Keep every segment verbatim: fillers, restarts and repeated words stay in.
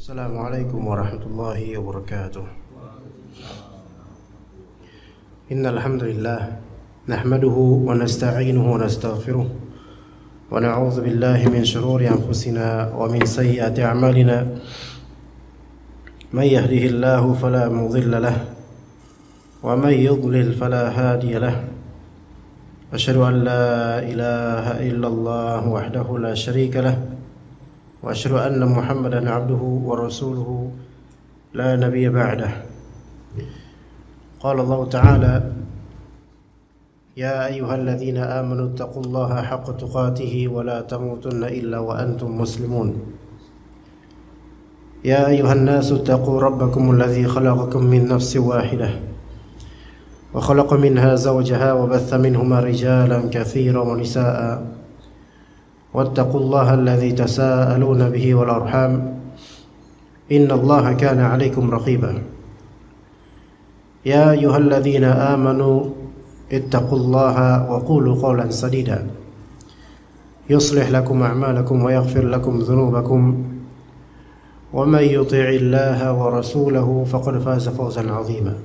Assalamualaikum warahmatullahi wabarakatuh. Innal hamdalillah nahmaduhu wa nasta'inuhu wa nastaghfiruh wa na'udzu billahi min shururi anfusina wa min sayyiati a'malina. May yahdihillahu fala mudilla lahu wa may yudlil fala hadiya lahu. Asyhadu an la ilaha illallah wahdahu la syarika lahu wa asyhadu anna Muhammadan abduhu wa rasuluhu la nabiyya ba'dah. Qala Allah Ta'ala ya ayyuhalladzina amanu taqullaha haqqa tuqatih wa la tamutunna illa wa antum muslimun. Ya ayyuhan nasu taqu rabbakumul ladzi khalaqakum min nafsin wahidah wa khalaqa minha zawjaha wa batha minhuma rijalan katsiran wa nisaa'a wattaqullaha alladzi tasaaluna bihi wal arham innallaha kana 'alaikum raqiba. Ya ayyuhalladzina amanu ittaqullaha wa qulu qawlan sadida yuslih lakum a'malakum wa yaghfir lakum dhunubakum wa man yuti'illaha wa rasulahu faqad faza fawzan 'azima.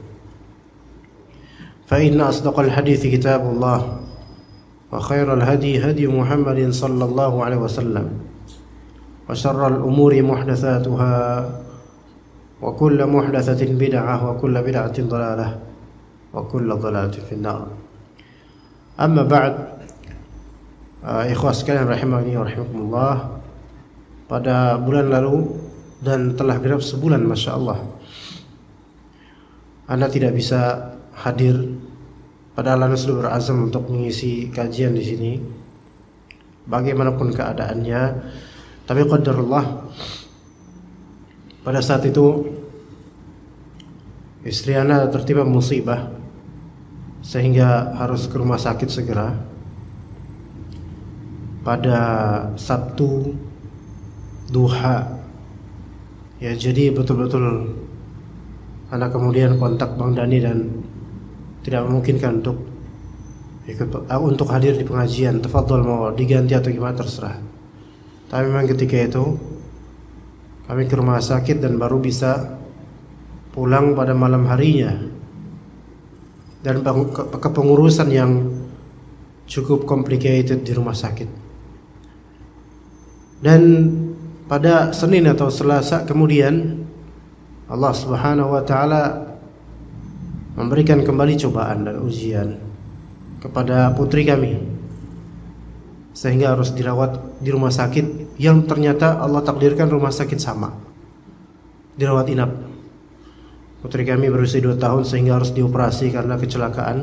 Fa inna asdaqal hadithi kitabullah wa khairal hadi hadi Muhammadin sallallahu alaihi wasallam wa syarral umuri muhdatsatuha wa kullu muhdatsatin bid'ah wa kullu bid'atin dhalalah wa kullu dhalalatin finnar. Amma ba'd, uh, ikhwah sekalian rahimani wa rahimakumullah. Pada bulan lalu dan telah genap sebulan, masya Allah, Anda tidak bisa hadir. Padahal Anda sudah berazam untuk mengisi kajian di sini, bagaimanapun keadaannya. Tapi qadarullah, pada saat itu istri Anda tertimpa musibah sehingga harus ke rumah sakit segera. Pada Sabtu duha, ya, jadi betul-betul Anda kemudian kontak Bang Dani dan tidak memungkinkan untuk ikut uh, untuk hadir di pengajian. Tafadhol, mau diganti atau gimana terserah. Tapi memang ketika itu kami ke rumah sakit dan baru bisa pulang pada malam harinya, dan ke kepengurusan yang cukup complicated di rumah sakit. Dan pada Senin atau Selasa kemudian Allah Subhanahu wa taala memberikan kembali cobaan dan ujian kepada putri kami, sehingga harus dirawat di rumah sakit yang ternyata Allah takdirkan rumah sakit sama, dirawat inap. Putri kami berusia dua tahun sehingga harus dioperasi karena kecelakaan.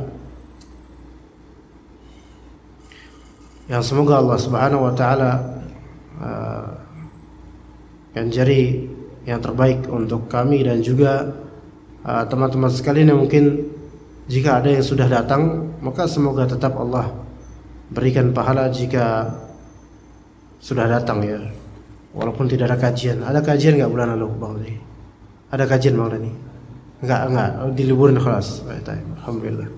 Yang semoga Allah Subhanahu wa taala uh, yang jari yang terbaik untuk kami dan juga uh, teman-teman sekalian yang mungkin jika ada yang sudah datang, maka semoga tetap Allah berikan pahala jika sudah datang, ya, walaupun tidak ada kajian. Ada kajian nggak bulan lalu, Bang Dani? Ada kajian, Bang Dani? Enggak, enggak, diliburin kelas. Alhamdulillah.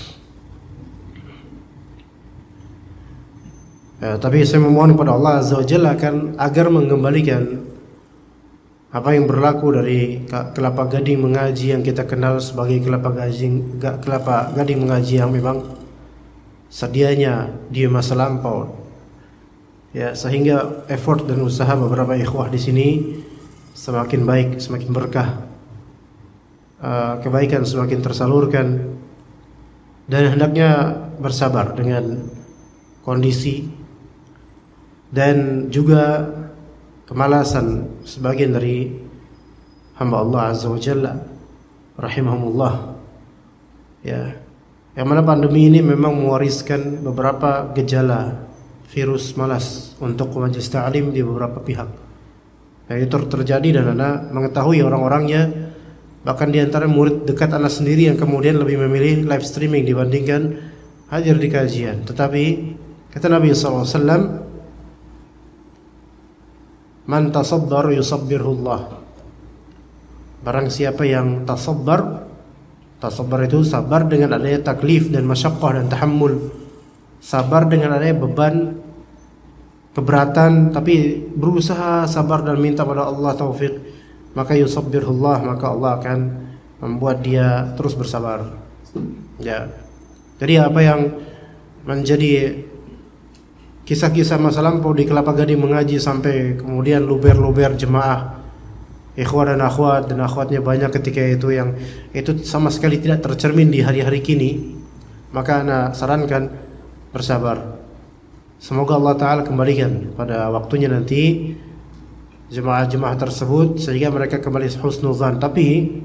Ya, tapi saya memohon kepada Allah Azza wa Jalla akan agar mengembalikan apa yang berlaku dari kelapa gading mengaji yang kita kenal sebagai kelapa gading kelapa gading mengaji yang memang sedianya di masa lampau, ya, sehingga effort dan usaha beberapa ikhwah di sini semakin baik, semakin berkah. Uh, kebaikan semakin tersalurkan, dan hendaknya bersabar dengan kondisi dan juga kemalasan sebagian dari hamba Allah Azza wa Jalla rahimahumullah, ya, yang mana pandemi ini memang mewariskan beberapa gejala virus malas untuk majelis ta'lim di beberapa pihak. Nah, itu terjadi dan Anda mengetahui orang-orangnya. Bahkan di antara murid dekat anak sendiri yang kemudian lebih memilih live streaming dibandingkan hadir di kajian. Tetapi kata Nabi sallallahu alaihi wasallam, man tasabbar yusabbirullah. Barang siapa yang tasabbar, tasabbar itu sabar dengan adanya taklif dan masyaqqah dan tahammul. Sabar dengan adanya beban, keberatan, tapi berusaha sabar dan minta pada Allah taufik maka yusabbirullah, maka Allah akan membuat dia terus bersabar. Ya. Jadi apa yang menjadi kisah-kisah masa lampau di Kelapa Gading mengaji sampai kemudian luber-luber jemaah ikhwan dan akhwat dan akhwatnya banyak ketika itu, yang itu sama sekali tidak tercermin di hari-hari kini, maka ana sarankan bersabar. Semoga Allah Ta'ala kembalikan pada waktunya nanti jemaah-jemaah tersebut sehingga mereka kembali husnuzan. Tapi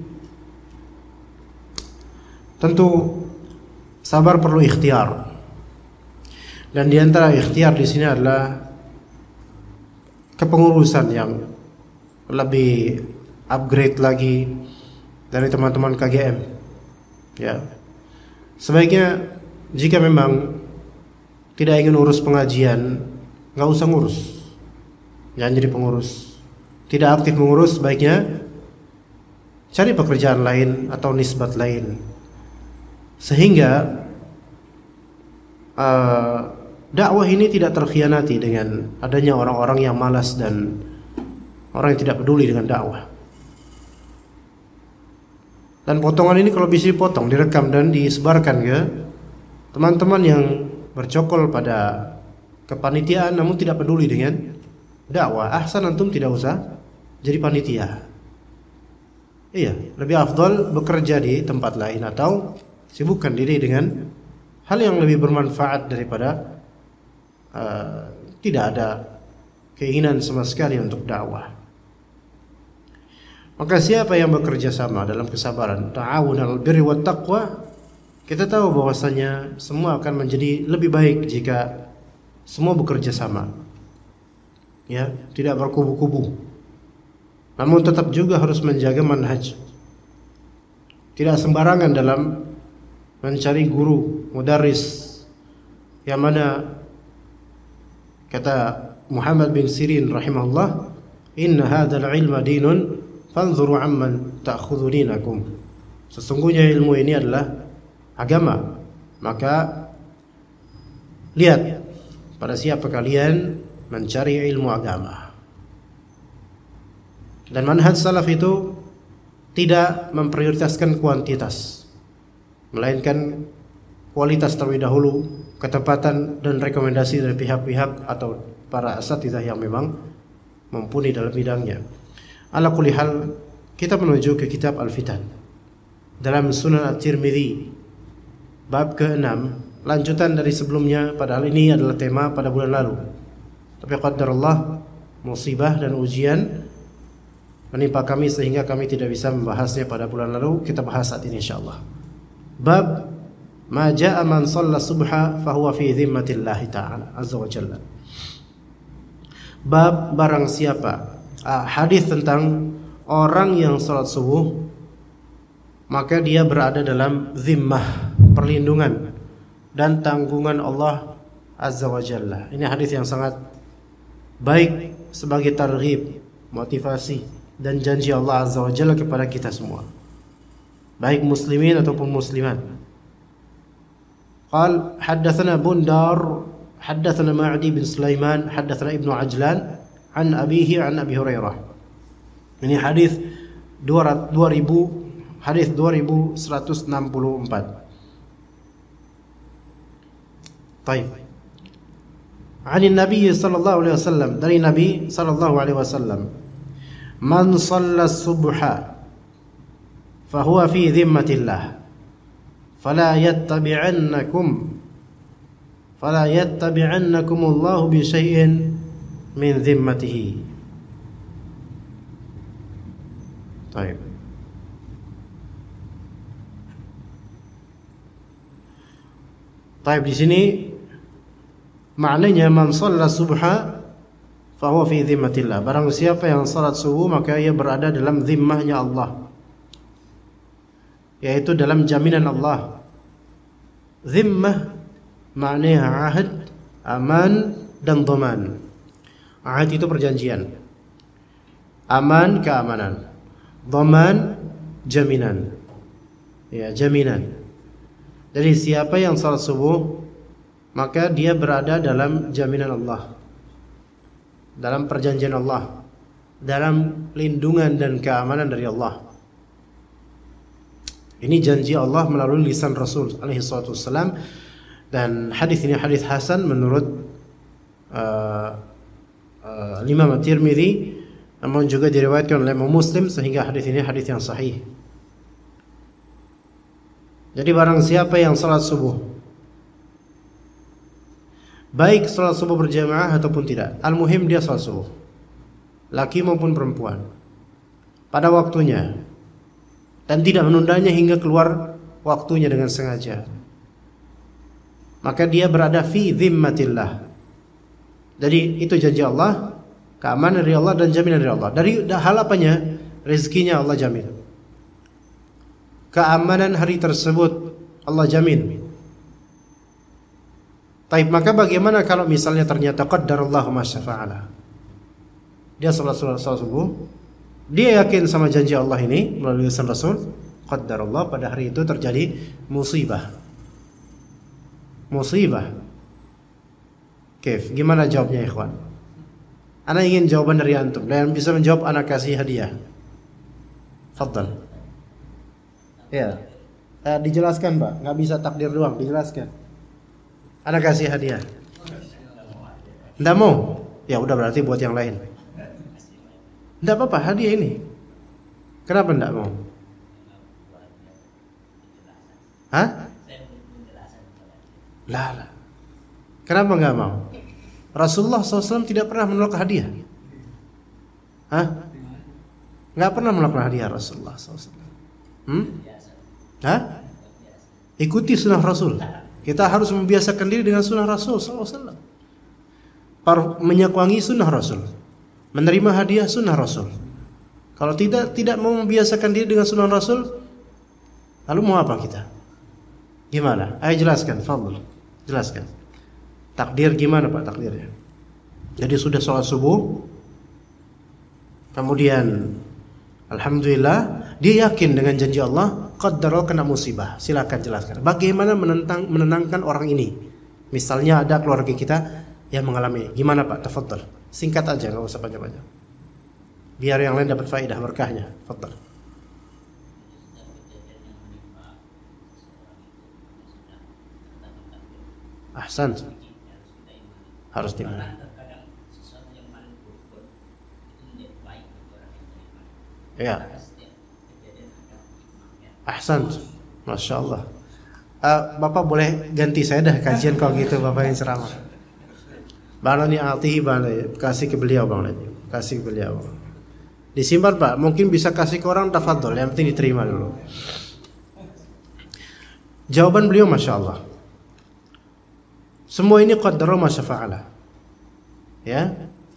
tentu sabar perlu ikhtiar, dan di antara ikhtiar di sini adalah kepengurusan yang lebih upgrade lagi dari teman-teman K G M. Ya, sebaiknya jika memang tidak ingin urus pengajian, nggak usah ngurus, jangan jadi pengurus. Tidak aktif mengurus, sebaiknya cari pekerjaan lain atau nisbat lain, sehingga uh, dakwah ini tidak terkhianati dengan adanya orang-orang yang malas dan orang yang tidak peduli dengan dakwah. Dan potongan ini kalau bisa dipotong, direkam dan disebarkan ke teman-teman yang bercokol pada kepanitiaan namun tidak peduli dengan dakwah. Ahsan antum tidak usah jadi panitia. Iya, lebih afdal bekerja di tempat lain atau sibukkan diri dengan hal yang lebih bermanfaat daripada uh, tidak ada keinginan sama sekali untuk dakwah. Maka siapa yang bekerja sama dalam kesabaran, ta'awun 'alal birri wat taqwa, kita tahu bahwasanya semua akan menjadi lebih baik jika semua bekerja sama. Ya, tidak berkubu-kubu. Namun tetap juga harus menjaga manhaj. Tidak sembarangan dalam mencari guru, mudarris, yang mana kata Muhammad bin Sirin rahimahullah, inna hadzal ilma dinun fanzuru amman ta'khudhu dinakum. Sesungguhnya ilmu ini adalah agama, maka lihat pada siapa kalian mencari ilmu agama. Dan manhaj salaf itu tidak memprioritaskan kuantitas, melainkan kualitas terlebih dahulu, ketepatan dan rekomendasi dari pihak-pihak atau para asatidzah yang memang mumpuni dalam bidangnya. Ala kulli hal, kita menuju ke kitab Al-Fitan dalam Sunan At-Tirmidzi bab keenam, lanjutan dari sebelumnya. Padahal ini adalah tema pada bulan lalu, tapi qadarullah musibah dan ujian menimpa kami sehingga kami tidak bisa membahasnya pada bulan lalu. Kita bahas saat ini insyaallah. Bab ma jaa man shalla subha fa huwa fi dhimmatillahi ta'ala azza wa jalla. Bab barang siapa, ah, hadis tentang orang yang salat subuh maka dia berada dalam zimmah, perlindungan dan tanggungan Allah azza wa jalla. Ini hadis yang sangat baik sebagai targhib, motivasi dan janji Allah azza wa jalla kepada kita semua, baik muslimin ataupun muslimat. Qal haddatsana Bundar haddatsana Ma'di bin Sulaiman haddatsana Ibnu Ajlan an abihi an Abi Hurairah. Ini hadis dua ribu hadis dua ribu seratus enam puluh empat. Baik. An Nabi sallallahu alaihi wasallam, dari Nabi sallallahu alaihi wasallam, man shalla subha fa huwa fi dhimmatillah fala yattabi'annakum fala yattabi'annakum Allah bi syai'in min dhimmatihi. Baik. Baik, di sini maknanya man shalla subha fa huwa fi dhimmatillah. Barang siapa yang salat subuh maka ia berada dalam zimmahnya Allah, yaitu dalam jaminan Allah. Zimmah maknanya ahad, aman dan dhaman. Ahad itu perjanjian, aman keamanan, dhaman jaminan. Ya, jaminan. Jadi siapa yang salat subuh maka dia berada dalam jaminan Allah, dalam perjanjian Allah. dalam lindungan dan keamanan dari Allah. Ini janji Allah melalui lisan Rasul alaihi salatu wassalam, dan hadis ini hadis hasan menurut uh, uh, Imam At-Tirmidzi, namun juga diriwayatkan oleh Imam Muslim, sehingga hadis ini hadis yang sahih. Jadi barang siapa yang salat subuh, baik salat subuh berjamaah ataupun tidak, al-muhim dia salat subuh, laki maupun perempuan, pada waktunya, dan tidak menundanya hingga keluar waktunya dengan sengaja, maka dia berada fi dhimmatillah. Jadi itu janji Allah, keamanan dari Allah dan jaminan dari Allah. Dari hal apanya? Rezekinya Allah jamin, keamanan hari tersebut Allah jamin. Taib, maka bagaimana kalau misalnya ternyata qaddarallahu ma syafa'ala, dia salat salat subuh, dia yakin sama janji Allah ini melalui lisan Rasul, qaddarallah, pada hari itu terjadi musibah. Musibah. Kif, gimana jawabnya ikhwan? Ana ingin jawaban dari antum, dan bisa menjawab ana kasih hadiah. Fadhal. Ya. Eh, dijelaskan, Pak. Enggak bisa takdir doang, dijelaskan. Ana kasih hadiah. Enggak mau? Ya udah, berarti buat yang lain. Enggak apa-apa, hadiah ini. Kenapa enggak mau? Hah? Lah, lah. Kenapa enggak mau? Rasulullah shallallahu alaihi wasallam tidak pernah menolak hadiah. Hah? Enggak pernah menolak hadiah Rasulullah shallallahu alaihi wasallam. Hmm? Hah? Ikuti sunnah Rasul. Kita harus membiasakan diri dengan sunnah Rasul shallallahu alaihi wasallam. Menyekwangi sunnah Rasul, menerima hadiah sunnah Rasul. Kalau tidak tidak mau membiasakan diri dengan sunnah Rasul, lalu mau apa kita? Gimana? Ayo jelaskan, fadhil. Jelaskan. Takdir gimana Pak takdirnya? Jadi sudah sholat subuh, kemudian alhamdulillah dia yakin dengan janji Allah, qaddara kena musibah. Silakan jelaskan. Bagaimana menentang menenangkan orang ini? Misalnya ada keluarga kita yang mengalami, gimana Pak? Tafadhal. Singkat aja, enggak usah panjang-panjang. Biar yang lain dapat faedah berkahnya. Tafadhal. Ahsan. Harus dimana? Ya. Ahsan. Masya Allah. Uh, Bapak boleh ganti saya dah kajian kalau gitu, Bapak yang ceramah. Bang ini atihi bang, kasih ke beliau bang, kasih ke beliau. Disimpan Pak, mungkin bisa kasih ke orang, tafadhol, yang penting diterima dulu. Jawaban beliau Masya Allah. Semua ini qaddara ma syafa'ala. Ya.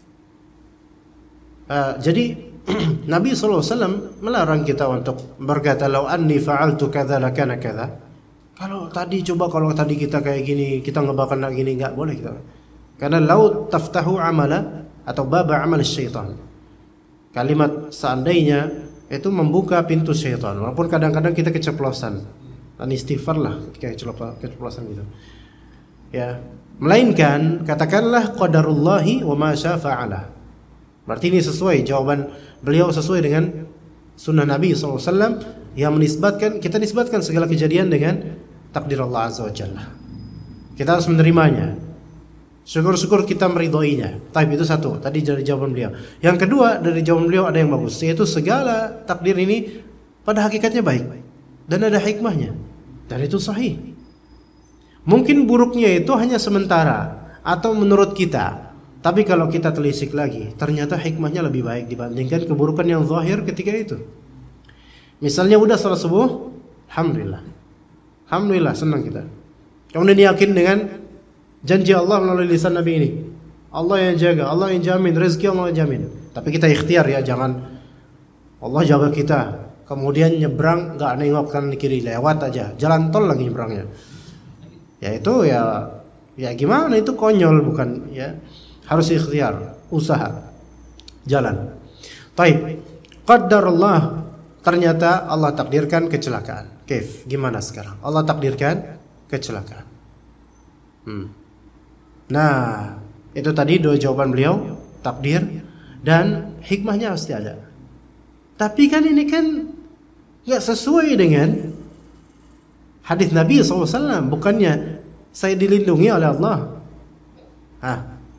Uh, jadi Nabi sallallahu alaihi wasallam melarang kita untuk berkata law anni fa'altu kadza lakana kadza. Kalau tadi coba kalau tadi kita kayak gini, kita nggak bakal kayak gini, nggak boleh kita. Karena law taftahu amala atau baba amal syaitan. Kalimat seandainya itu membuka pintu syaitan. Walaupun kadang-kadang kita keceplosan. Dan istighfar lah ketika keceplosan gitu. Ya, melainkan katakanlah qadarullahi wa ma syaa fa'ala. Berarti ini sesuai, jawaban beliau sesuai dengan sunnah Nabi sallallahu alaihi wasallam yang menisbatkan, kita nisbatkan segala kejadian dengan takdir Allah azza wa jalla. Kita harus menerimanya. Syukur-syukur kita meridhoinya. Tapi itu satu, tadi dari jawaban beliau. Yang kedua, dari jawaban beliau ada yang bagus, yaitu segala takdir ini pada hakikatnya baik dan ada hikmahnya. Dan itu sahih. Mungkin buruknya itu hanya sementara atau menurut kita. Tapi kalau kita telisik lagi, ternyata hikmahnya lebih baik dibandingkan keburukan yang zahir ketika itu. Misalnya udah salat subuh, alhamdulillah. Alhamdulillah, senang kita. Kemudian yakin dengan janji Allah melalui lisan Nabi ini. Allah yang jaga, Allah yang jamin, rezeki Allah yang jamin. Tapi kita ikhtiar ya, jangan Allah jaga kita, kemudian nyebrang nggak nengok kanan kiri, lewat aja, jalan tol lagi nyebrangnya. Ya itu ya ya gimana, itu konyol bukan ya, harus ikhtiar, usaha, jalan. Taib, qaddarullah, ternyata Allah takdirkan kecelakaan. Kif, gimana sekarang? Allah takdirkan kecelakaan. Hmm. Nah, itu tadi dua jawaban beliau, takdir. dan hikmahnya pasti ada. Tapi kan ini kan nggak sesuai dengan hadis Nabi shallallahu alaihi wasallam. Bukannya saya dilindungi oleh Allah. Ah,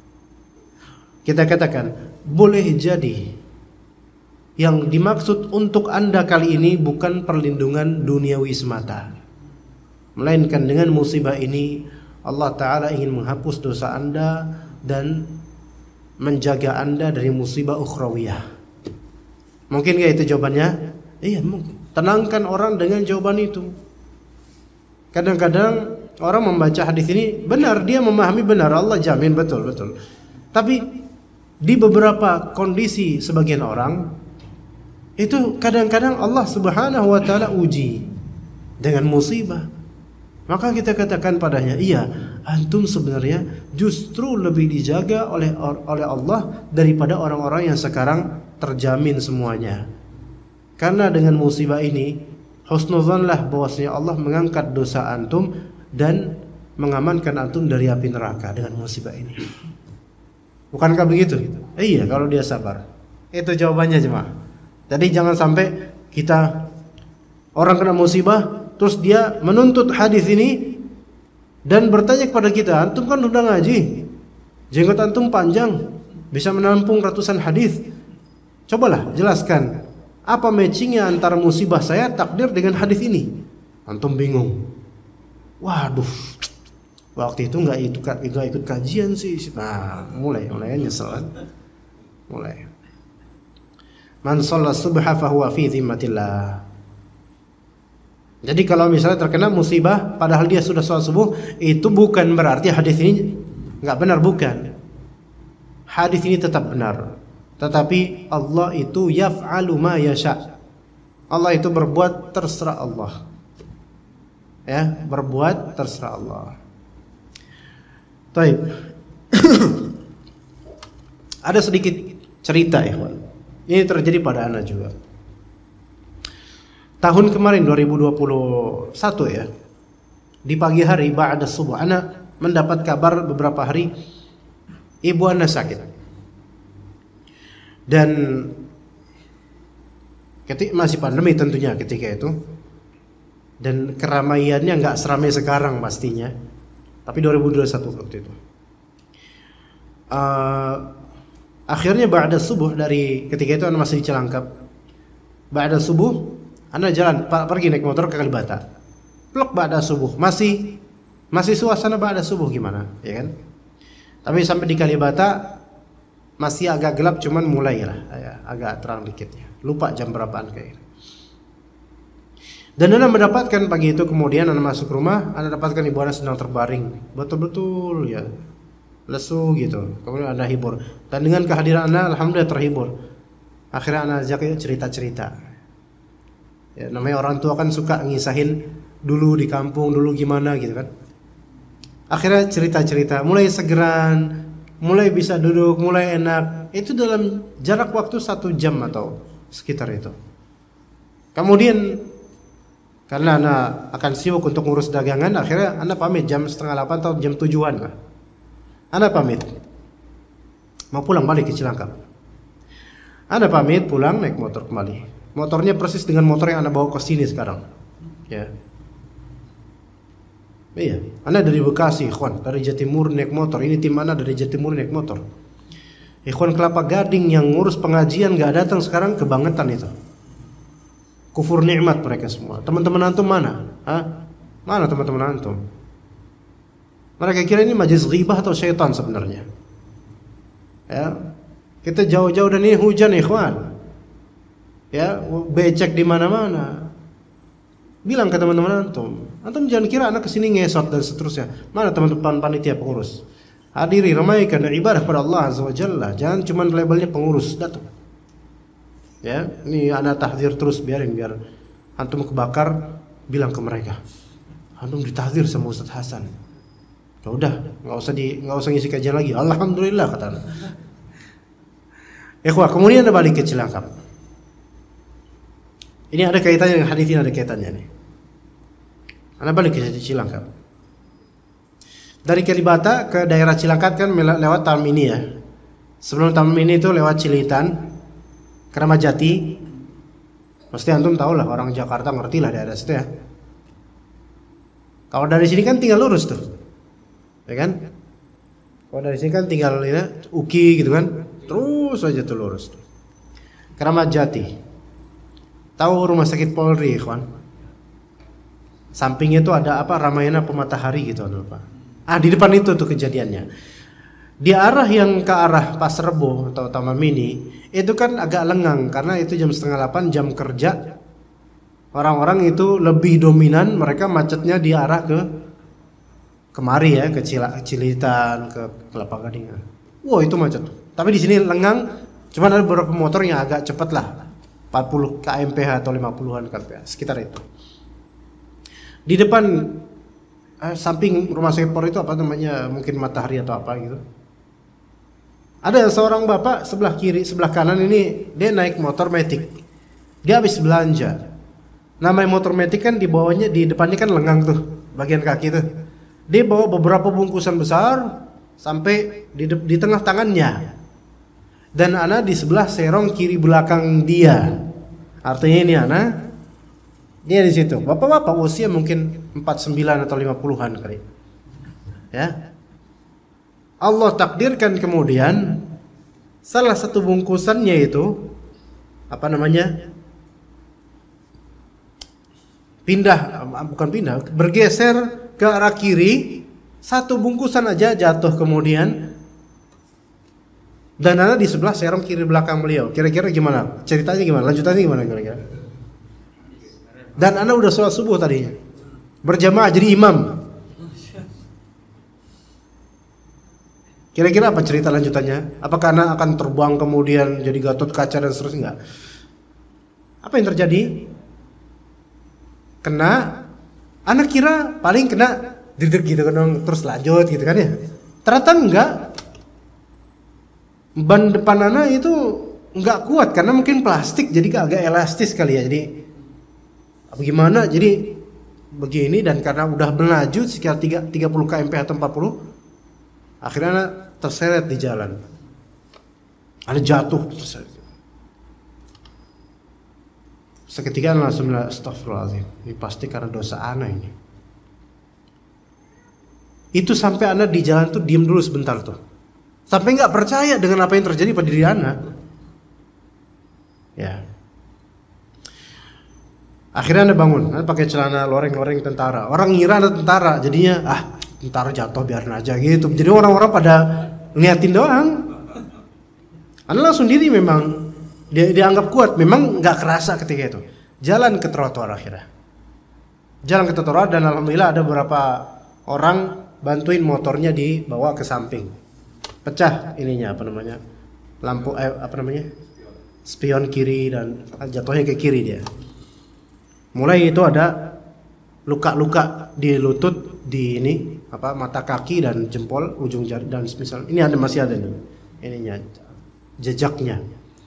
kita katakan boleh jadi yang dimaksud untuk Anda kali ini bukan perlindungan duniawi semata, melainkan dengan musibah ini Allah Ta'ala ingin menghapus dosa Anda dan menjaga Anda dari musibah ukhrawiyah. Mungkin gak itu jawabannya? Iya, mungkin. Tenangkan orang dengan jawaban itu. Kadang-kadang orang membaca hadis ini benar, dia memahami benar, Allah jamin betul betul. Tapi di beberapa kondisi sebagian orang itu kadang-kadang Allah Subhanahu wa taala uji dengan musibah. Maka kita katakan padanya, iya, antum sebenarnya justru lebih dijaga oleh oleh Allah daripada orang-orang yang sekarang terjamin semuanya. Karena dengan musibah ini, husnuzanlah bahwasanya Allah mengangkat dosa antum dan mengamankan antum dari api neraka dengan musibah ini. Bukankah begitu? Eh, iya, kalau dia sabar. Itu jawabannya jemaah. Jadi jangan sampai kita orang kena musibah terus dia menuntut hadis ini dan bertanya kepada kita, antum kan udah ngaji, jenggot antum panjang, bisa menampung ratusan hadis. Cobalah jelaskan apa matchingnya antara musibah saya takdir dengan hadis ini. Antum bingung. Waduh, waktu itu nggak itu nggak ikut kajian sih. Nah, mulai mulai nyesel kan? Mulai. Man shalla subha fa huwa fi dhimmatillah. Jadi kalau misalnya terkena musibah padahal dia sudah sholat subuh, itu bukan berarti hadis ini nggak benar, bukan. Hadis ini tetap benar. Tetapi Allah itu yaf'alu ma yasha. Allah itu berbuat terserah Allah. Ya, berbuat terserah Allah. Taib. Ada sedikit cerita, ikhwan. Ini terjadi pada anak juga. Tahun kemarin dua ribu dua puluh satu ya, di pagi hari ba'da subuh, anak mendapat kabar beberapa hari ibu anak sakit. Dan ketika masih pandemi tentunya ketika itu, dan keramaiannya nggak seramai sekarang pastinya, tapi dua ribu dua puluh satu waktu itu. Uh, akhirnya ba'da subuh, dari ketika itu anak masih di Cilangkap. Ba'da subuh Anda jalan, pergi naik motor ke Kalibata. Plok ba'da subuh, masih masih suasana ba'da subuh gimana, ya kan? Tapi sampai di Kalibata masih agak gelap, cuman mulai lah, ya, agak terang dikit ya. Lupa jam berapaan kayak. Dan Anda mendapatkan pagi itu, kemudian Anda masuk rumah, Anda dapatkan ibu Anda sedang terbaring, betul-betul ya, lesu gitu. Kemudian Anda hibur, dan dengan kehadiran Anda, alhamdulillah terhibur. Akhirnya Anda ajak cerita-cerita. Ya, namanya orang tua kan suka ngisahin dulu di kampung, dulu gimana gitu kan. Akhirnya cerita-cerita, mulai segeran, mulai bisa duduk, mulai enak. Itu dalam jarak waktu satu jam atau sekitar itu. Kemudian karena Anda akan sibuk untuk ngurus dagangan, akhirnya Anda pamit jam setengah delapan atau jam tujuan lah. Anda pamit, mau pulang balik ke Cilangkap. Anda pamit pulang naik motor kembali. Motornya persis dengan motor yang Anda bawa ke sini sekarang. Ya. Iya, Anda dari Bekasi, ikhwan, dari Jatimur naik motor. Ini tim Anda dari Jatimur naik motor. Ikhwan Kelapa Gading yang ngurus pengajian gak datang sekarang, kebangetan itu. Kufur nikmat mereka semua. Teman-teman antum mana? Hah? Mana teman-teman antum? Mereka kira ini majelis ghibah atau syaitan sebenarnya. Ya. Kita jauh-jauh dan ini hujan, ikhwan. Ya, becek di mana-mana. Bilang ke teman-teman antum, antum jangan kira anak kesini ngesot dan seterusnya. Mana teman-teman panitia pengurus? Hadiri, ramaikan ibadah pada Allah Azza wa Jalla. Jangan cuma labelnya pengurus, datang. Ya, ini anak tahdzir terus, biarin biar antum kebakar, bilang ke mereka. Antum ditahdzir sama Ustaz Hasan. Ya udah, enggak usah di enggak usah ngisi kajian lagi. Alhamdulillah kata anak. Ikhwah, kemudian Anda balik ke Cilangkap. Ini ada kaitannya dengan hadis ini, ada kaitannya nih. Anda balik ke Cilangkap. Dari Kalibata ke daerah Cilangkap kan lewat Taman Mini ya. Sebelum Taman Mini itu lewat Cilitan, Keramat Jati. Pasti antum tahu lah, orang Jakarta ngerti lah daerah situ ya. Kalau dari sini kan tinggal lurus tuh, ya kan? Kalau dari sini kan tinggal ya, U K I gitu kan, terus aja tuh lurus. Keramat Jati. Tahu rumah sakit Polri, kawan? Sampingnya tuh ada apa? Ramayana Pematahari gitu, lupa. Ah, di depan itu tuh kejadiannya. Di arah yang ke arah Pasar Rebo atau Taman Mini itu kan agak lengang karena itu jam setengah delapan, jam kerja. Orang-orang itu lebih dominan, mereka macetnya di arah ke kemari ya, ke Cilitan, ke Kelapa Gading. Wow, itu macet. Tapi di sini lengang, cuma ada beberapa motor yang agak cepat lah, empat puluh kilometer per jam atau lima puluhan kilometer per jam, sekitar itu. Di depan eh, samping rumah sakit Polri itu apa namanya, mungkin Matahari atau apa gitu. Ada seorang bapak sebelah kiri, sebelah kanan ini dia naik motor Matic. Dia habis belanja. Namanya motor Matic kan di bawahnya, di depannya kan lengang tuh, bagian kaki tuh. Dia bawa beberapa bungkusan besar sampai di, di tengah tangannya. Dan ana di sebelah serong kiri belakang dia. Artinya ini ana dia di situ. Bapak-bapak usia mungkin empat puluh sembilan atau lima puluhan kali. Ya. Allah takdirkan kemudian salah satu bungkusannya itu apa namanya? Pindah, bukan pindah, bergeser ke arah kiri, satu bungkusan aja jatuh kemudian. Dan ana di sebelah serong kiri belakang beliau. Kira-kira gimana? Ceritanya gimana? Lanjutannya gimana kira-kira? Dan ana udah sholat subuh tadinya, berjamaah jadi imam. Kira-kira apa cerita lanjutannya? Apakah ana akan terbang kemudian jadi Gatot Kaca dan seterusnya? Enggak. Apa yang terjadi? Kena, anak kira paling kena dedek gitu kan, terus lanjut gitu kan ya. Ternyata enggak. Ban depan anak itu enggak kuat karena mungkin plastik jadi agak elastis kali ya. Jadi bagaimana? Jadi begini, dan karena udah melaju sekitar tiga puluh kilometer per jam atau empat puluh, akhirnya anak terseret di jalan. Anak jatuh terseret. Seketika langsung bilang astagfirullahaladzim, ini pasti karena dosa ana ini. Itu sampai ana di jalan tuh diem dulu sebentar tuh, sampai nggak percaya dengan apa yang terjadi pada diri ana. Ya. Akhirnya ana bangun, ana pakai celana loreng-loreng tentara. Orang ngira ana tentara, jadinya ah tentara jatuh biarin aja gitu. Jadi orang-orang pada ngeliatin doang. Ana langsung diri memang dia dianggap kuat, memang nggak kerasa ketika itu. Jalan ke trotoar akhirnya. Jalan ke trotoar dan alhamdulillah ada beberapa orang bantuin motornya dibawa ke samping. Pecah ininya apa namanya? Lampu eh, apa namanya? Spion kiri dan jatuhnya ke kiri dia. Mulai itu ada luka-luka di lutut, di ini apa mata kaki dan jempol ujung jari dan misal ini ada masih ada nih ininya jejaknya.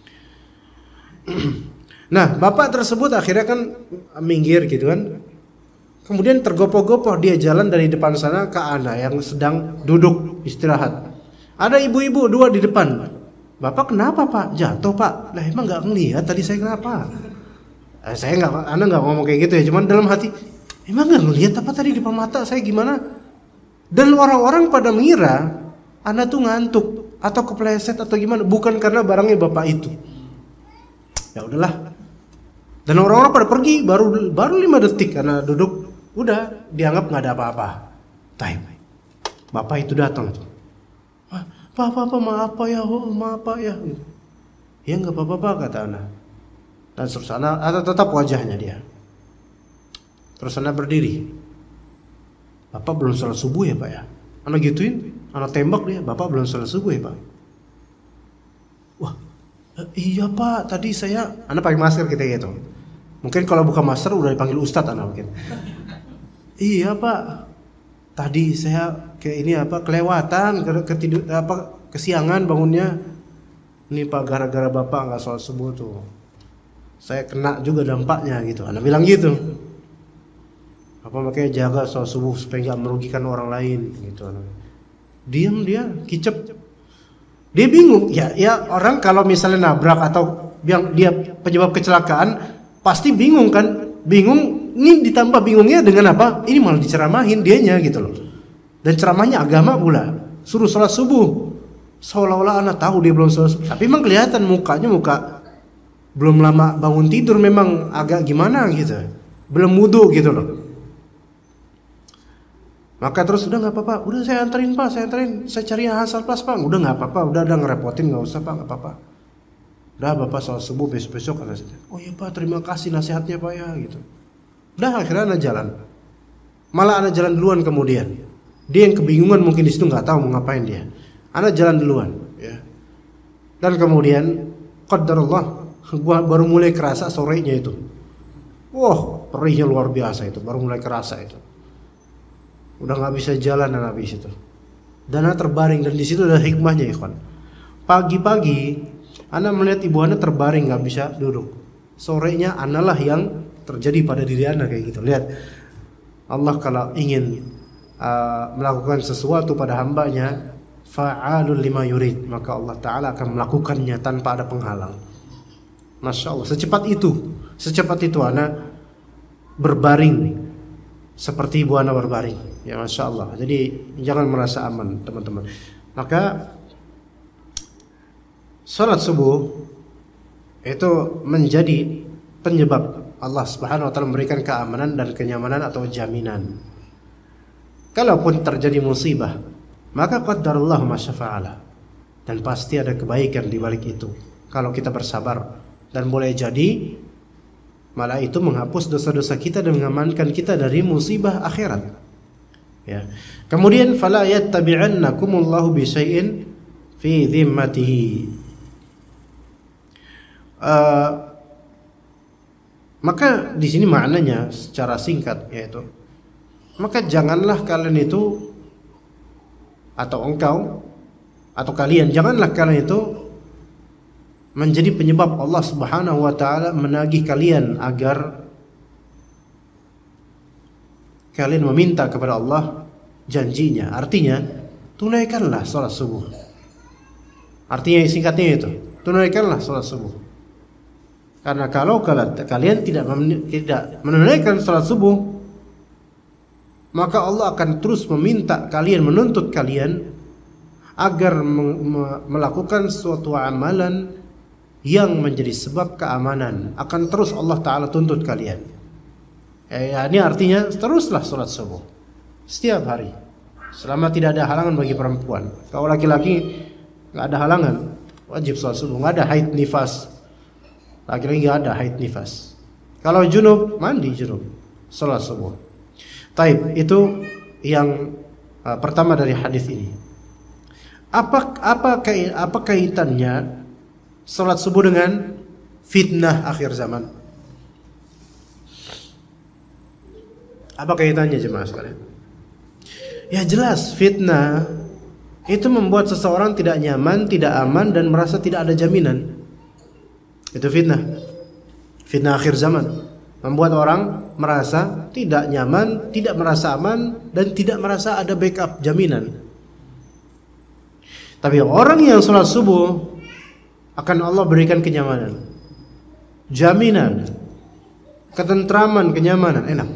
Nah, bapak tersebut akhirnya kan minggir gitu kan. Kemudian tergopoh-gopoh dia jalan dari depan sana ke ana yang sedang duduk istirahat. Ada ibu-ibu dua di depan. Bapak kenapa pak? Jatuh pak? Lah emang nggak ngelihat tadi saya kenapa? Eh, saya nggak, ana nggak ngomong kayak gitu ya. Cuman dalam hati, emang nggak ngelihat apa tadi di depan mata saya gimana? Dan orang-orang pada mengira ana tuh ngantuk atau kepleset atau gimana? Bukan karena barangnya bapak itu. Ya udahlah. Dan orang-orang pada pergi baru baru lima detik karena duduk udah dianggap nggak ada apa-apa. Taib. Bapak itu datang. Ah, Pak, apa, apa, maaf Pak ya, oh, maaf Pak ya. Ya nggak apa-apa Pak kata ana. Dan terus ana ada tetap wajahnya dia. Terus ana berdiri. Bapak belum sholat subuh ya Pak ya? Ana gituin, ana tembak dia. Bapak belum sholat subuh ya Pak? Wah, iya Pak, tadi saya, ana pakai masker kita gitu. Mungkin kalau buka masker udah dipanggil Ustadz ana mungkin. Iya Pak, tadi saya kayak ini apa kelewatan, ketidur apa kesiangan bangunnya. Ini Pak gara-gara Bapak nggak sholat subuh tuh, saya kena juga dampaknya gitu. Ana bilang gitu. Apa makanya jaga sholat subuh supaya nggak merugikan orang lain gitu. Diam dia, kicep. Dia bingung. Ya, ya orang kalau misalnya nabrak atau yang dia penyebab kecelakaan pasti bingung kan? Bingung. Ini ditambah bingungnya dengan apa? Ini malah diceramahin dianya gitu loh. Dan ceramahnya agama pula. Suruh sholat subuh. Seolah-olah anak tahu dia belum sholat subuh. Tapi memang kelihatan mukanya muka belum lama bangun tidur, memang agak gimana gitu. Belum wudu gitu loh. Maka terus udah nggak apa-apa, udah saya anterin pak, saya anterin, saya cari hasil pas pak, udah nggak apa-apa, udah udah ngerepotin, nggak usah pak, nggak apa-apa. Udah bapak sholat subuh besok-besok kan. Oh iya pak, terima kasih nasihatnya pak ya gitu. Udah akhirnya anak jalan. Malah anak jalan duluan kemudian. Dia yang kebingungan mungkin di situ nggak tahu mau ngapain dia. Anak jalan duluan, ya. Dan kemudian qadarullah gua baru mulai kerasa sorenya itu. Wah, perihnya luar biasa itu, baru mulai kerasa itu. Udah nggak bisa jalan dan habis itu. Dan anak terbaring, dan di situ ada hikmahnya ikhwan. Pagi-pagi anak melihat ibu anak terbaring nggak bisa duduk. Sorenya analah yang terjadi pada diri anak kayak gitu. Lihat, Allah kalau ingin uh, melakukan sesuatu pada hambanya, fa'alul lima yurid, maka Allah Ta'ala akan melakukannya tanpa ada penghalang. Masya Allah, secepat itu, secepat itu anak berbaring seperti ibu anak berbaring. Ya Masya Allah. Jadi jangan merasa aman teman-teman. Maka salat subuh itu menjadi penyebab Allah Subhanahu wa taala memberikan keamanan dan kenyamanan atau jaminan. Kalaupun terjadi musibah, maka qadarullah ma syafa'ala. Dan pasti ada kebaikan di balik itu. Kalau kita bersabar, dan boleh jadi malah itu menghapus dosa-dosa kita dan mengamankan kita dari musibah akhirat. Ya. Kemudian fala yattabi'annakumullahu bi syai'in fi dhimmatihi. Uh, Maka di sini maknanya secara singkat yaitu, maka janganlah kalian itu atau engkau atau kalian janganlah kalian itu menjadi penyebab Allah Subhanahu wa taala menagih kalian agar kalian meminta kepada Allah janjinya. Artinya tunaikanlah salat subuh. Artinya singkatnya itu, tunaikanlah salat subuh. Karena kalau kalian tidak tidak menunaikan salat subuh, maka Allah akan terus meminta kalian, menuntut kalian agar melakukan suatu amalan yang menjadi sebab keamanan. Akan terus Allah Ta'ala tuntut kalian. Eh, ini artinya teruslah salat subuh setiap hari, selama tidak ada halangan bagi perempuan. Kalau laki-laki nggak ada halangan, wajib salat subuh. Nggak ada haid nifas, laki-laki nggak ada haid nifas. Kalau junub, mandi junub, salat subuh. Taib, itu yang uh, pertama dari hadis ini. Apa apa apa kaitannya salat subuh dengan fitnah akhir zaman? Apa kaitannya jemaah sekalian? Ya jelas, fitnah itu membuat seseorang tidak nyaman, tidak aman, dan merasa tidak ada jaminan. Itu fitnah. Fitnah akhir zaman membuat orang merasa tidak nyaman, tidak merasa aman, dan tidak merasa ada backup jaminan. Tapi orang yang sholat subuh akan Allah berikan kenyamanan, jaminan, ketentraman, kenyamanan, enak.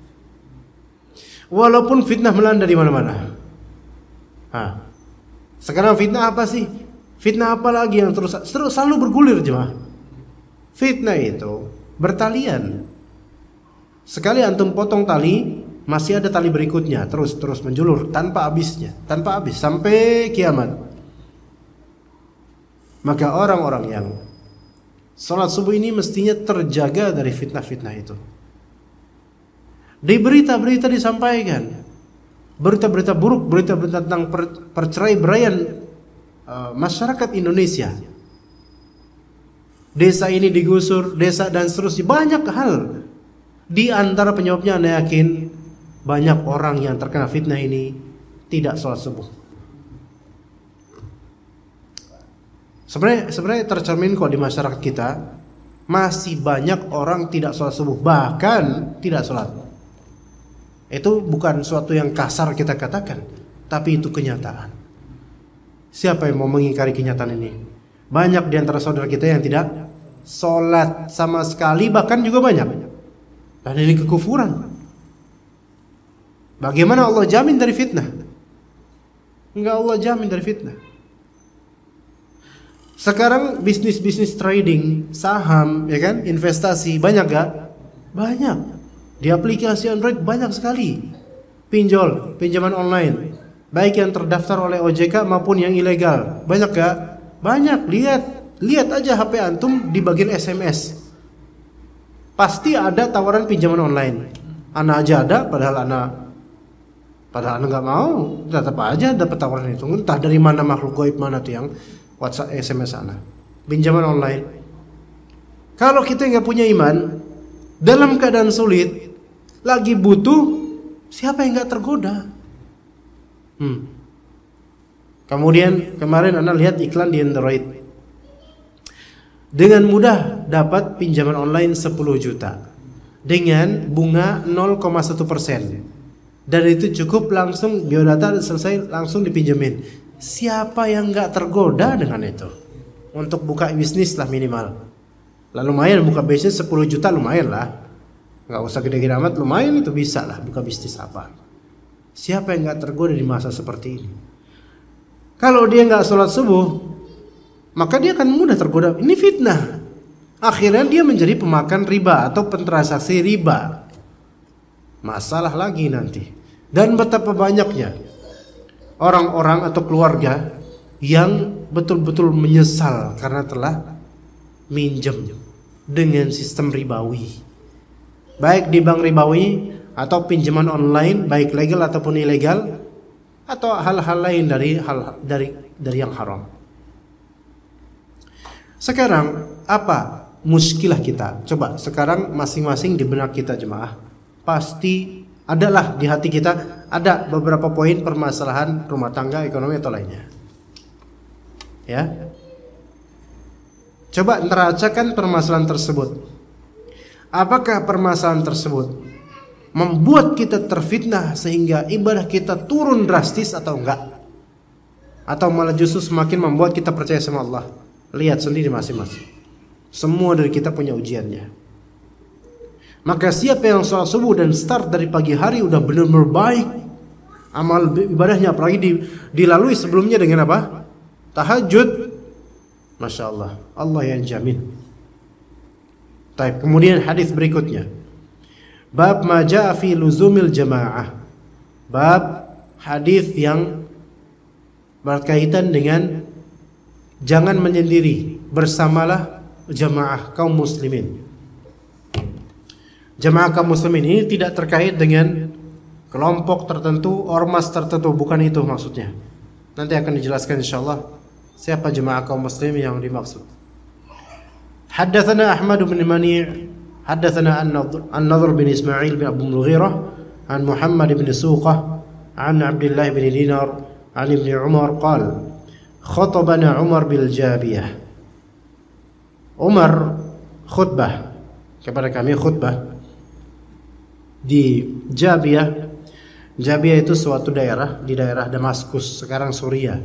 Walaupun fitnah melanda di mana-mana. Nah, sekarang fitnah apa sih? Fitnah apa lagi yang terus terus selalu bergulir jemaah? Fitnah itu bertalian. Sekali antum potong tali, masih ada tali berikutnya, terus terus menjulur tanpa habisnya, tanpa habis sampai kiamat. Maka orang-orang yang salat subuh ini mestinya terjaga dari fitnah-fitnah itu. Di berita-berita disampaikan, berita-berita buruk, berita-berita tentang per, perceraian uh, masyarakat Indonesia. Desa ini digusur, desa dan seterusnya, banyak hal. Di antara penyebabnya anda yakin banyak orang yang terkena fitnah ini tidak sholat subuh. Sebenarnya sebenarnya tercermin kok di masyarakat kita masih banyak orang tidak sholat subuh, bahkan tidak sholat. Itu bukan suatu yang kasar kita katakan, tapi itu kenyataan. Siapa yang mau mengingkari kenyataan ini? Banyak di antara saudara kita yang tidak sholat sama sekali, bahkan juga banyak. Dan ini kekufuran. Bagaimana Allah jamin dari fitnah? Enggak Allah jamin dari fitnah. Sekarang bisnis-bisnis trading, saham, ya kan, investasi banyak gak? Banyak. Di aplikasi Android banyak sekali. Pinjol, pinjaman online, baik yang terdaftar oleh O J K maupun yang ilegal. Banyak gak? Banyak. Lihat, lihat aja H P antum di bagian S M S. Pasti ada tawaran pinjaman online. Ana aja ada, padahal ana padahal ana nggak mau, tetap aja dapat tawaran itu. Entah dari mana makhluk gaib mana tuh yang WhatsApp S M S ana. Pinjaman online. Kalau kita nggak punya iman, dalam keadaan sulit, lagi butuh, siapa yang nggak tergoda? Hmm. Kemudian kemarin ana lihat iklan di Android. Dengan mudah dapat pinjaman online sepuluh juta dengan bunga nol koma satu persen. Dan itu cukup, langsung biodata selesai, langsung dipinjemin. Siapa yang nggak tergoda dengan itu? Untuk buka bisnis lah minimal. Lah lumayan buka bisnis sepuluh juta, lumayan lah. Nggak usah gede-gede amat, lumayan itu bisa lah buka bisnis apa. Siapa yang nggak tergoda di masa seperti ini? Kalau dia nggak sholat subuh, maka dia akan mudah tergoda. Ini fitnah. Akhirnya dia menjadi pemakan riba atau pentransaksi riba. Masalah lagi nanti. Dan betapa banyaknya orang-orang atau keluarga yang betul-betul menyesal karena telah minjem dengan sistem ribawi. Baik di bank ribawi atau pinjaman online, baik legal ataupun ilegal, atau hal-hal lain dari hal dari dari yang haram. Sekarang apa muskilah kita? Coba sekarang masing-masing di benak kita jemaah, pasti adalah di hati kita ada beberapa poin permasalahan rumah tangga, ekonomi atau lainnya. Ya. Coba neracakan permasalahan tersebut. Apakah permasalahan tersebut membuat kita terfitnah sehingga ibadah kita turun drastis atau enggak? Atau malah justru semakin membuat kita percaya sama Allah? Lihat sendiri masing-masing. Semua dari kita punya ujiannya. Maka siapa yang sholat subuh dan start dari pagi hari udah benar-benar baik, amal ibadahnya, apalagi di, dilalui sebelumnya dengan apa? Tahajud. Masya Allah, Allah yang jamin. Taib. Kemudian hadis berikutnya, bab ma jaa fi luzumil jamaah. Bab hadis yang berkaitan dengan jangan menyendiri, bersamalah jamaah kaum muslimin. Jamaah kaum muslimin ini tidak terkait dengan kelompok tertentu, ormas tertentu, bukan itu maksudnya. Nanti akan dijelaskan insyaallah siapa jamaah kaum muslimin yang dimaksud. Haddatsana Ahmad bin Mani' haddatsana An-Nadhr bin Ismail bin Abu Mughirah an Muhammad bin Suqah an Abdullah bin Dinar an Ibn Umar qala khatabana Umar bil Jabiyah. Umar khutbah kepada kami, khutbah di Jabiyah. Jabiyah itu suatu daerah di daerah Damaskus, sekarang Suriah.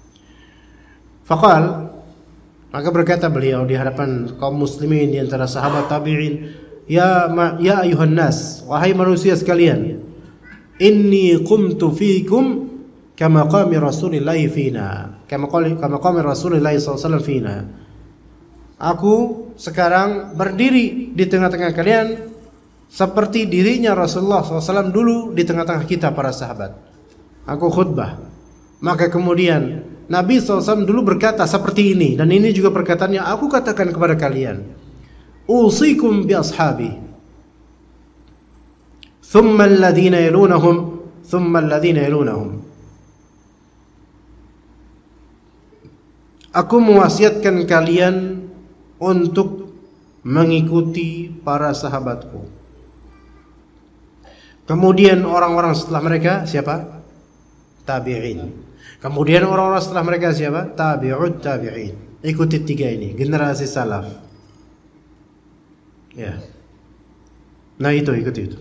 Faqal, maka berkata beliau di hadapan kaum muslimin di antara sahabat tabi'in, ya ma, ya ayuhan nas, wahai manusia sekalian, inni qumtu fikum kama qami Rasulillah fina, kama qali kama qami Rasulillah sallallahu alaihi wasallam fina. Aku sekarang berdiri di tengah-tengah kalian seperti dirinya Rasulullah sallallahu alaihi wasallam dulu di tengah-tengah kita para sahabat. Aku khutbah, maka kemudian Nabi sallallahu alaihi wasallam dulu berkata seperti ini, dan ini juga perkataannya aku katakan kepada kalian, usikum bi ashabi thumma alladhina yalunahum thumma alladhina yalunahum. Aku mewasiatkan kalian untuk mengikuti para sahabatku, kemudian orang-orang setelah mereka siapa? Tabi'in. Kemudian orang-orang setelah mereka siapa? Tabi'ut tabi'in. Ikuti tiga ini, generasi salaf. Ya. Nah itu, ikuti itu.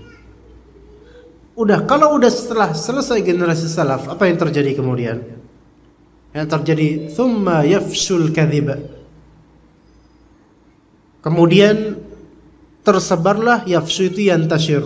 Udah, kalau udah setelah selesai generasi salaf, apa yang terjadi kemudian? yang terjadi thumma yafshul kadhib. Kemudian tersebarlah, yafshu itu yantashir,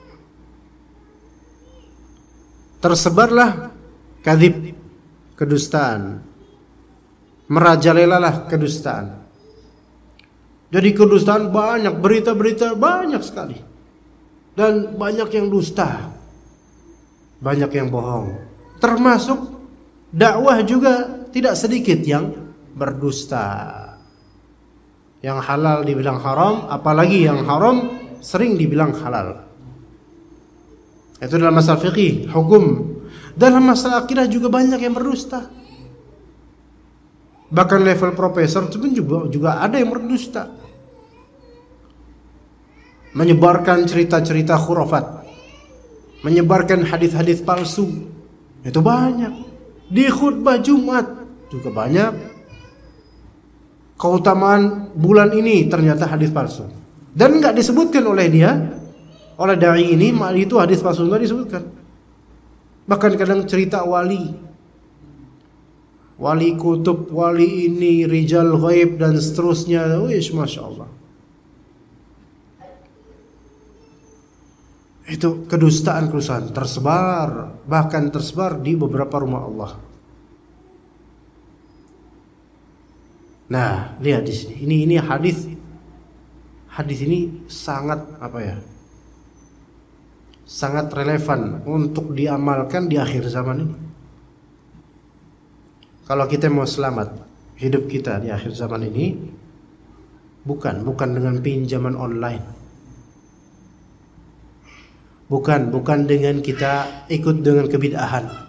tersebarlah kadhib, kedustaan, merajalelalah kedustaan. Jadi kedustaan banyak, berita-berita banyak sekali, dan banyak yang dusta, banyak yang bohong. Termasuk dakwah juga tidak sedikit yang berdusta. Yang halal dibilang haram, apalagi yang haram sering dibilang halal. Itu dalam masalah fikih, hukum. Dalam masalah akidah juga banyak yang berdusta. Bahkan level profesor pun juga, juga ada yang berdusta, menyebarkan cerita-cerita khurafat, menyebarkan hadis-hadis palsu. Itu banyak. Di khutbah Jumat juga banyak. Keutamaan bulan ini ternyata hadis palsu, dan nggak disebutkan oleh dia, oleh dai ini, itu hadis palsu nggak disebutkan. Bahkan kadang cerita wali, wali kutub, wali ini, rijal ghaib dan seterusnya. Wish, masya Allah. Itu kedustaan-kedustaan tersebar, bahkan tersebar di beberapa rumah Allah. Nah, lihat di sini. Ini ini hadis. Hadis ini sangat apa ya? Sangat relevan untuk diamalkan di akhir zaman ini. Kalau kita mau selamat hidup kita di akhir zaman ini, bukan bukan dengan pinjaman online. Bukan, bukan dengan kita ikut dengan kebid'ahan.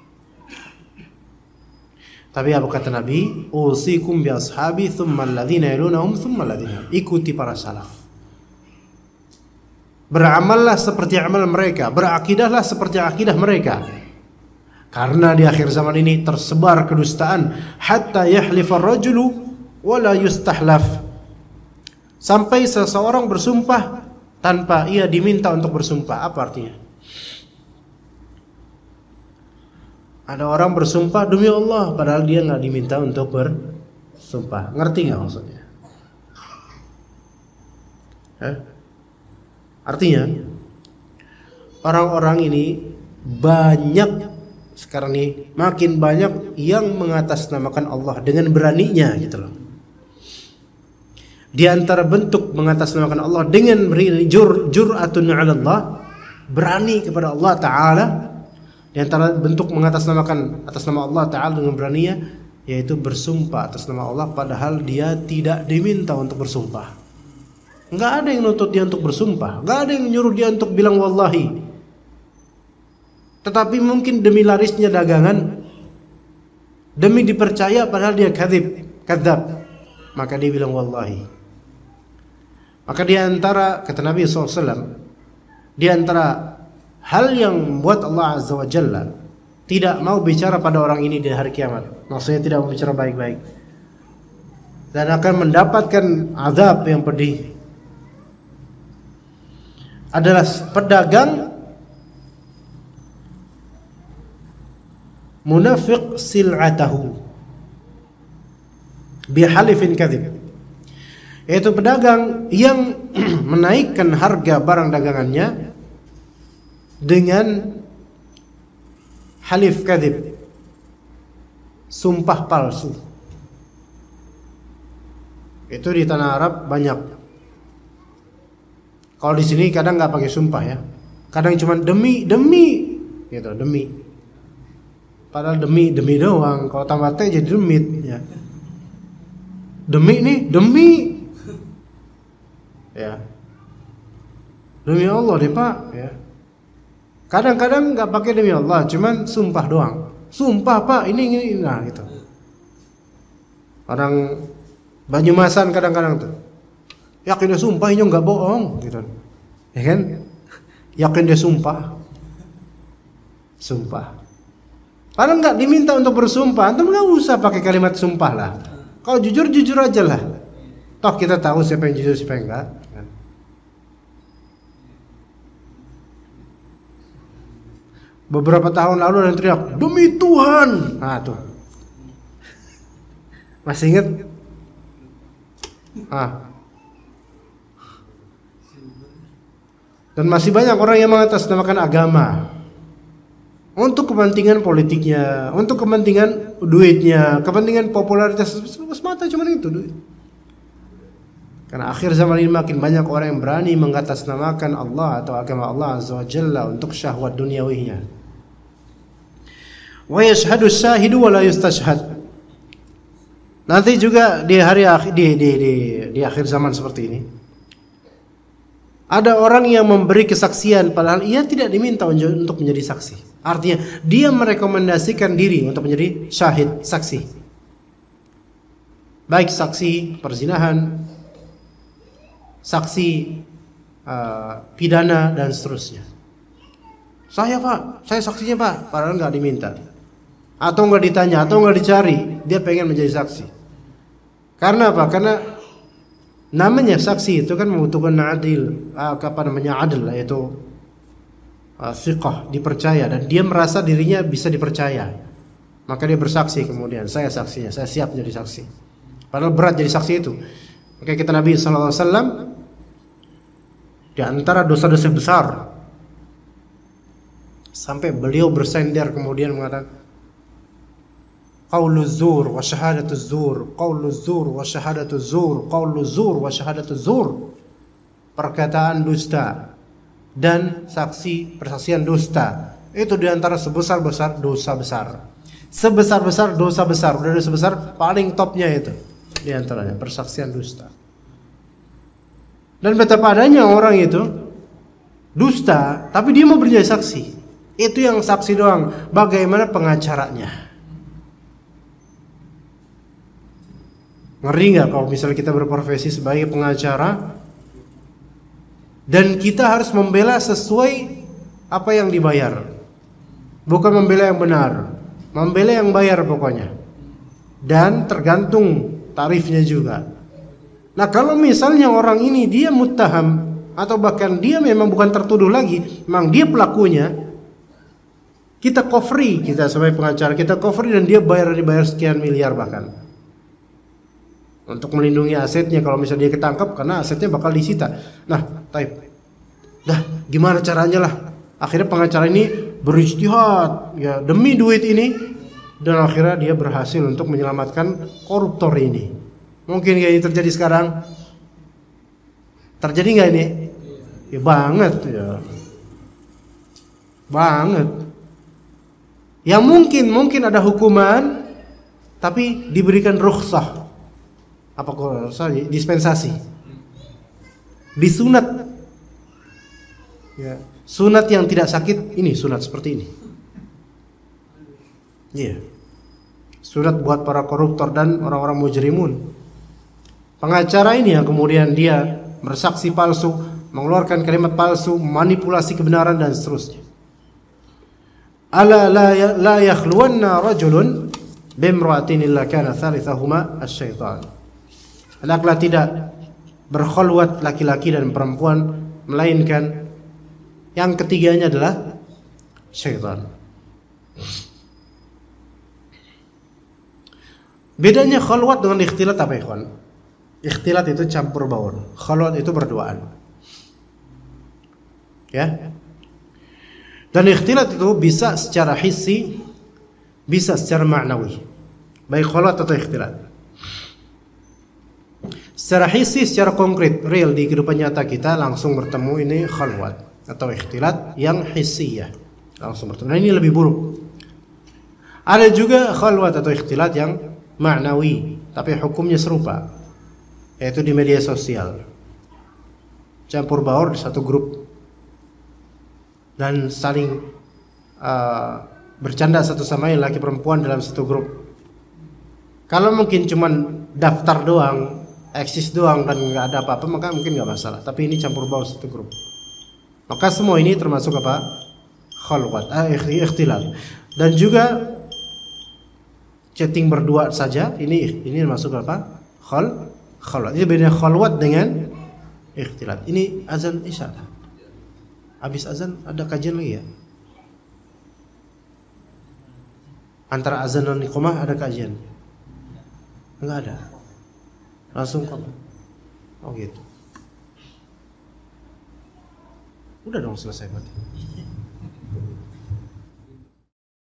Tapi apa kata Nabi? Usikum bi ashabi thumma alladhina yalunahum thumma alladhina. Ikuti para salaf. Beramallah seperti amal mereka, berakidahlah seperti akidah mereka. Karena di akhir zaman ini tersebar kedustaan, hatta yahlifa ar-rajulu wa la yustahlaf. Sampai seseorang bersumpah tanpa ia diminta untuk bersumpah. Apa artinya? Ada orang bersumpah demi Allah, padahal dia nggak diminta untuk bersumpah. Ngerti nggak maksudnya? Hah? Artinya orang-orang ini banyak sekarang ini, makin banyak yang mengatasnamakan Allah dengan beraninya gitu loh. Di antara bentuk mengatasnamakan Allah dengan jur jur'atun 'ala Allah, berani kepada Allah Ta'ala. Di antara bentuk mengatasnamakan atas nama Allah Ta'ala dengan beraninya, yaitu bersumpah atas nama Allah padahal dia tidak diminta untuk bersumpah. Enggak ada yang nuntut dia untuk bersumpah, enggak ada yang nyuruh dia untuk bilang wallahi. Tetapi mungkin demi larisnya dagangan, demi dipercaya padahal dia kadzib, kadzab, maka dia bilang wallahi. Maka di antara, kata Nabi shallallahu alaihi wasallam, di antara hal yang membuat Allah Azza wa Jalla tidak mau bicara pada orang ini di hari kiamat, maksudnya tidak mau bicara baik-baik, dan akan mendapatkan azab yang pedih, adalah pedagang munafiq sil'atahu bihalifin kadzib, yaitu pedagang yang menaikkan harga barang dagangannya dengan halif kadzib, sumpah palsu. Itu di tanah Arab banyak. Kalau di sini kadang nggak pakai sumpah ya, kadang cuma demi demi gitu, demi. Padahal demi demi doang. Kalau tambah teh jadi demit ya. Demi nih demi ya, demi Allah deh Pak ya. Kadang-kadang nggak pakai demi Allah, cuman sumpah doang. Sumpah Pak ini ini nah gitu. Orang Banyumasan kadang-kadang tuh yakin dia sumpah, ini nggak bohong gitu, ya kan? Yakin dia sumpah, sumpah. Padahal nggak diminta untuk bersumpah, antum nggak usah pakai kalimat sumpah lah. Kalau jujur jujur aja lah. Toh kita tahu siapa yang jujur siapa yang enggak. Beberapa tahun lalu ada yang teriak demi Tuhan, nah tuh Masih ingat? Ah. Dan masih banyak orang yang mengatasnamakan agama untuk kepentingan politiknya, untuk kepentingan duitnya, kepentingan popularitas semata, cuma itu duit. Karena akhir zaman ini makin banyak orang yang berani mengatasnamakan Allah atau agama Allah Azza wa Jalla untuk syahwat duniawinya. Wa yashhadu syahidu wa la yustashhad. Nanti juga di hari akhir di di di, di akhir zaman seperti ini, ada orang yang memberi kesaksian padahal ia tidak diminta untuk menjadi saksi. Artinya dia merekomendasikan diri untuk menjadi syahid, saksi. Baik saksi perzinahan, saksi uh, pidana dan seterusnya. Saya Pak, saya saksinya Pak, padahal nggak diminta, atau nggak ditanya, atau nggak dicari, dia pengen menjadi saksi. Karena apa? Karena namanya saksi itu kan membutuhkan adil, apa namanya adil, yaitu uh, thiqah, dipercaya, dan dia merasa dirinya bisa dipercaya, maka dia bersaksi kemudian, saya saksinya, saya siap jadi saksi. Padahal berat jadi saksi itu. Maka kata Nabi Sallallahu Alaihi Wasallam, di antara dosa-dosa besar, sampai beliau bersender kemudian mengatakan, qaulu zur wa syahadatu zur, qaulu zur wa syahadatu zur, qaulu zur wa syahadatu zur. Perkataan dusta dan saksi persaksian dusta itu diantara sebesar-besar dosa besar. Sebesar-besar dosa besar, udah dosa besar paling topnya itu diantaranya persaksian dusta. Dan betapa adanya orang itu dusta, tapi dia mau berjaya saksi. Itu yang saksi doang. Bagaimana pengacaranya? Ngeri nggak kalau misalnya kita berprofesi sebagai pengacara dan kita harus membela sesuai apa yang dibayar, bukan membela yang benar, membela yang bayar pokoknya, dan tergantung tarifnya juga. Nah kalau misalnya orang ini dia muttaham atau bahkan dia memang bukan tertuduh lagi, memang dia pelakunya, kita covery, kita sebagai pengacara kita covery dan dia bayar dibayar sekian miliar bahkan. Untuk melindungi asetnya kalau misalnya dia ketangkap, karena asetnya bakal disita. Nah, taib. Dah, gimana caranya lah? Akhirnya pengacara ini berijtihad ya demi duit ini, dan akhirnya dia berhasil untuk menyelamatkan koruptor ini. Mungkin kayak ini terjadi sekarang? Terjadi nggak ini? Ya banget ya. Banget. Yang mungkin mungkin ada hukuman tapi diberikan rukhsah. Apa kok sorry, dispensasi, disunat ya, sunat yang tidak sakit, ini sunat seperti ini iya yeah. Sunat buat para koruptor dan orang-orang mujrimun. Pengacara ini yang kemudian dia bersaksi palsu, mengeluarkan kalimat palsu, manipulasi kebenaran dan seterusnya. Ala la, la yakhluwanna rajulun bimra'atin illa kana thalithahuma asy-syaitan. Hendaklah tidak berkhulwat laki-laki dan perempuan melainkan yang ketiganya adalah syaitan. Bedanya khulwat dengan ikhtilat apa ikhwan? Ikhtilat itu campur baur, khulwat itu berduaan. Ya. Dan ikhtilat itu bisa secara hissi, bisa secara ma'nawi. Baik khulwat atau ikhtilat. Secara hissi, secara konkret, real di kehidupan nyata kita langsung bertemu, ini khalwat atau ikhtilat yang hissiyah, langsung bertemu. Nah, ini lebih buruk. Ada juga khalwat atau ikhtilat yang ma'nawi, tapi hukumnya serupa, yaitu di media sosial. Campur baur di satu grup dan saling uh, bercanda satu sama lain, laki perempuan dalam satu grup. Kalau mungkin cuman daftar doang, eksis doang dan nggak ada apa-apa, maka mungkin nggak masalah. Tapi ini campur baur satu grup, maka semua ini termasuk apa? Khalwat, eh, ikhtilat. Dan juga chatting berdua saja, ini ini masuk apa? Khal, khalwat. Ini beda khalwat dengan ikhtilat. Ini azan isya. Habis azan ada kajian lagi ya? Antara azan dan iqamah ada kajian. Enggak ada. Langsung kok. Oh gitu. Udah dong selesai berarti.